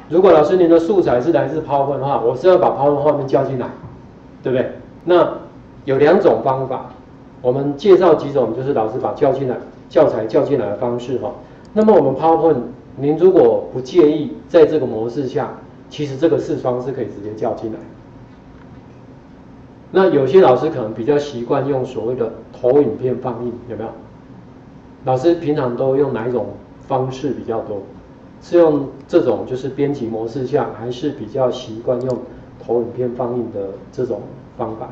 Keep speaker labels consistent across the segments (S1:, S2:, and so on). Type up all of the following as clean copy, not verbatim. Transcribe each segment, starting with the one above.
S1: 如果老师您的素材是来自 PowerPoint 的话，我是要把 PowerPoint 画面叫进来，对不对？那有2种方法，我们介绍几种，就是老师把教材叫进来的方式哈。那么我们 PowerPoint， 您如果不介意在这个模式下，其实这个视窗是可以直接叫进来。那有些老师可能比较习惯用所谓的投影片放映，有没有？老师平常都用哪一种方式比较多？是用这种就是编辑模式下，还是比较习惯用投影片放映的这种方法？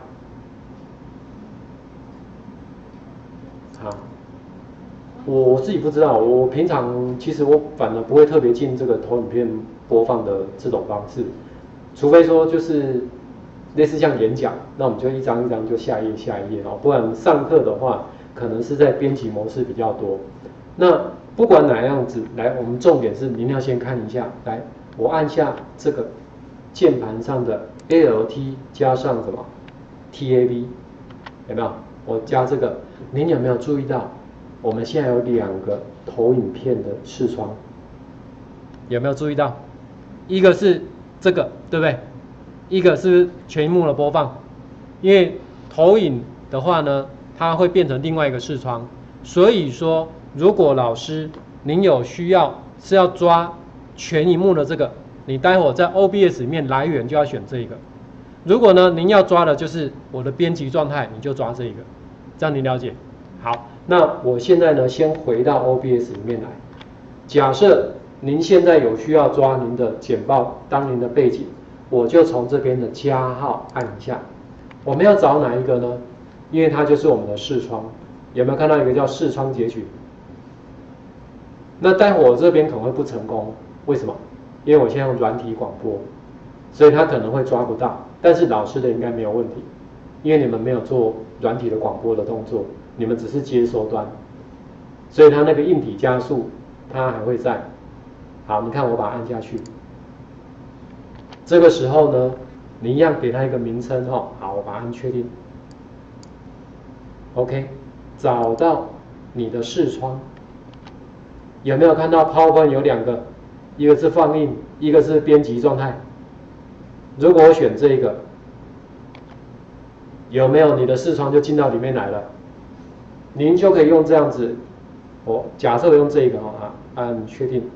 S1: 好，我自己不知道，我平常其实我反而不会特别进这个投影片播放的这种方式，除非说就是类似像演讲，那我们就一张一张就下一页下一页哦，不然上课的话可能是在编辑模式比较多。那不管哪样子，来，我们重点是您要先看一下，来，我按下这个键盘上的 ALT 加上什么 TAB， 有没有？我加这个，您有没有注意到，我们现在有2个投影片的视窗，有没有注意到？一个是这个，对不对？一个是全萤幕的播放，因为投影的话呢，它会变成另外一个视窗，所以说，如果老师您有需要是要抓全萤幕的这个，你待会在 OBS 里面来源就要选这一个。如果呢您要抓的就是我的编辑状态，你就抓这一个，这样您了解？好，那我现在呢先回到 OBS 里面来，假设您现在有需要抓您的简报当您的背景，我就从这边的加号按一下。我们要找哪一个呢？因为它就是我们的视窗，有没有看到一个叫视窗截取？那待会我这边可能会不成功，为什么？因为我现在用软体广播，所以它可能会抓不到。但是老师的应该没有问题，因为你们没有做软体的广播的动作，你们只是接收端，所以它那个硬体加速它还会在。好，你看我把它按下去，这个时候呢，你一样给它一个名称哈。好，我把它按确定。OK， 找到你的视窗，有没有看到 PowerPoint 有2个，一个是放映，一个是编辑状态。如果我选这个，有没有你的视窗就进到里面来了？您就可以用这样子，我假设我用这个哈，按确定。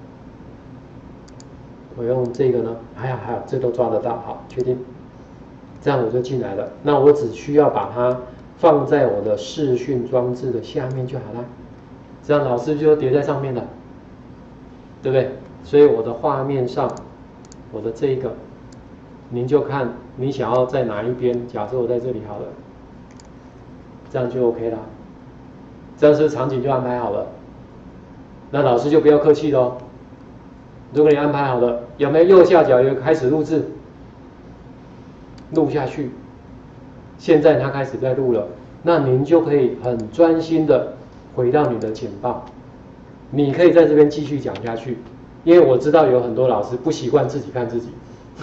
S1: 我用这个呢，还有这都抓得到，好，确定，这样我就进来了。那我只需要把它放在我的视讯装置的下面就好了，这样老师就叠在上面了，对不对？所以我的画面上，我的这一个，您就看你想要在哪一边。假设我在这里好了，这样就 OK 了，这样是不是场景就安排好了？那老师就不要客气咯。如果你安排好了，有没有右下角有一个开始录制？录下去。现在它开始在录了，那您就可以很专心的回到你的简报。你可以在这边继续讲下去，因为我知道有很多老师不习惯自己看自己，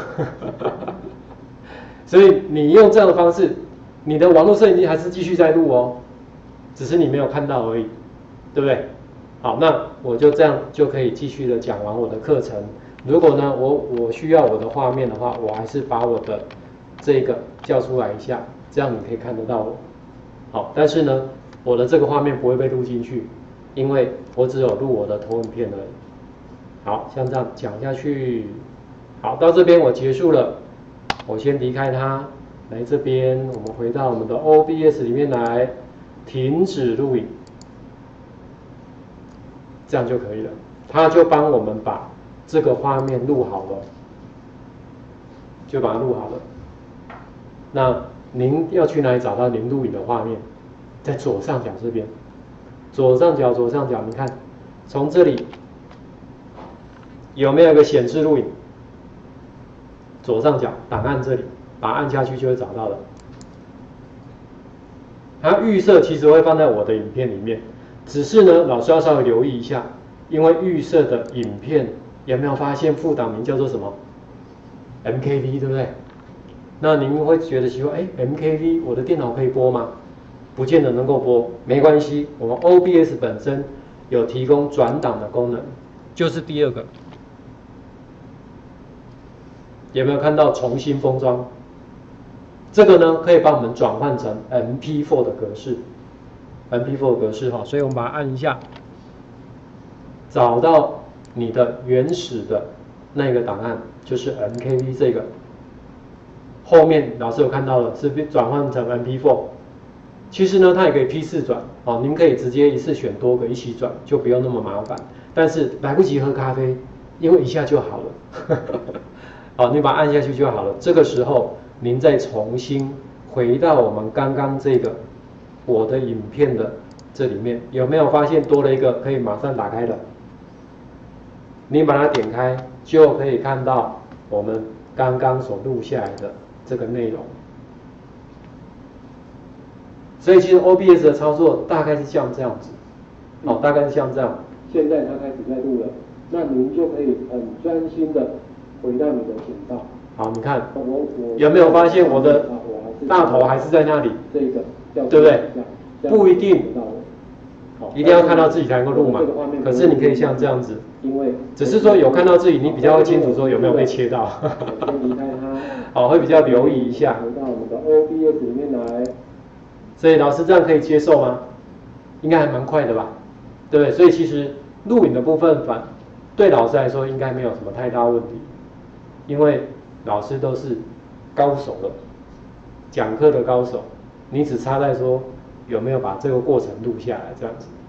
S1: 所以你用这样的方式，你的网络摄影机还是继续在录哦，只是你没有看到而已，对不对？好，那我就这样就可以继续的讲完我的课程。如果呢，我需要我的画面的话，我还是把我的这个叫出来一下，这样你可以看得到我。好，但是呢，我的这个画面不会被录进去，因为我只有录我的投影片而已。好，像这样讲下去。好，到这边我结束了，我先离开它，来这边，我们回到我们的 OBS 里面来，停止录影。这样就可以了，他就帮我们把这个画面录好了，就把它录好了。那您要去哪里找到您录影的画面？在左上角这边，左上角，你看，从这里有没有一个显示录影？左上角档案这里，把它按下去就会找到了。它预设其实会放在我的影片里面。只是呢，老师要稍微留意一下，因为预设的影片有没有发现副档名叫做什么 ？MKV， 对不对？那您会觉得奇怪，MKV 我的电脑可以播吗？不见得能够播，没关系，我们 OBS 本身有提供转档的功能，就是第2个。 有没有看到重新封装？这个呢可以帮我们转换成 MP4 的格式，MP4 的格式哈，所以我们把它按一下，找到你的原始的那个档案，就是 MKV 这个。后面老师有看到了，是转换成 MP4。其实呢，它也可以批次转，哦，您可以直接一次选多个一起转，就不用那么麻烦。但是来不及喝咖啡，因为一下就好了。好，你把它按下去就好了。这个时候，您再重新回到我们刚刚这个我的影片的这里面，有没有发现多了一个可以马上打开的？你把它点开，就可以看到我们刚刚所录下来的这个内容。所以其实 OBS 的操作大概是像这样子，哦，大概是像这样。现在它开始在录了，那您就可以很专心的回到你的频道。好，你看，有没有发现我的大头还是在那里？这个，对不对？不一定，一定要看到自己才能够录嘛。可是你可以像这样子，因为只是说有看到自己，你比较会清楚说有没有被切到。好，会比较留意一下。回到我们的 OBS 里面来。所以老师这样可以接受吗？应该还蛮快的吧，对不对？所以其实录影的部分对老师来说应该没有什么太大问题，因为老师都是高手了，讲课的高手，你只差在说有没有把这个过程录下来这样子。